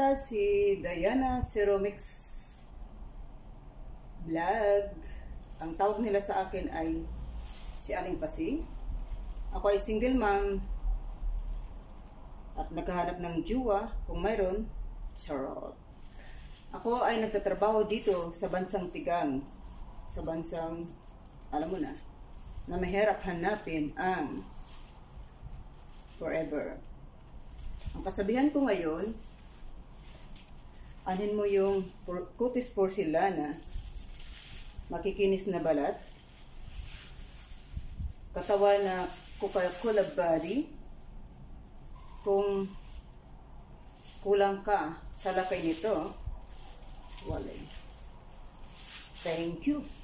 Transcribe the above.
pala si Diana Ceromix Vlog. Ang tawag nila sa akin ay si Aling Pasing. Ako ay single mom at naghahanap ng jowa kung mayroon. Charot. Ako ay nagtatrabaho dito sa bansang Tigang. Sa bansang, alam mo na mahirap hanapin ang forever. Ang kasabihan ko ngayon, anin mo yung cutis porcelana, makikinis na balat, katawan na Coca-Cola body, kung kulang ka sa lakay nito, walay. Thank you.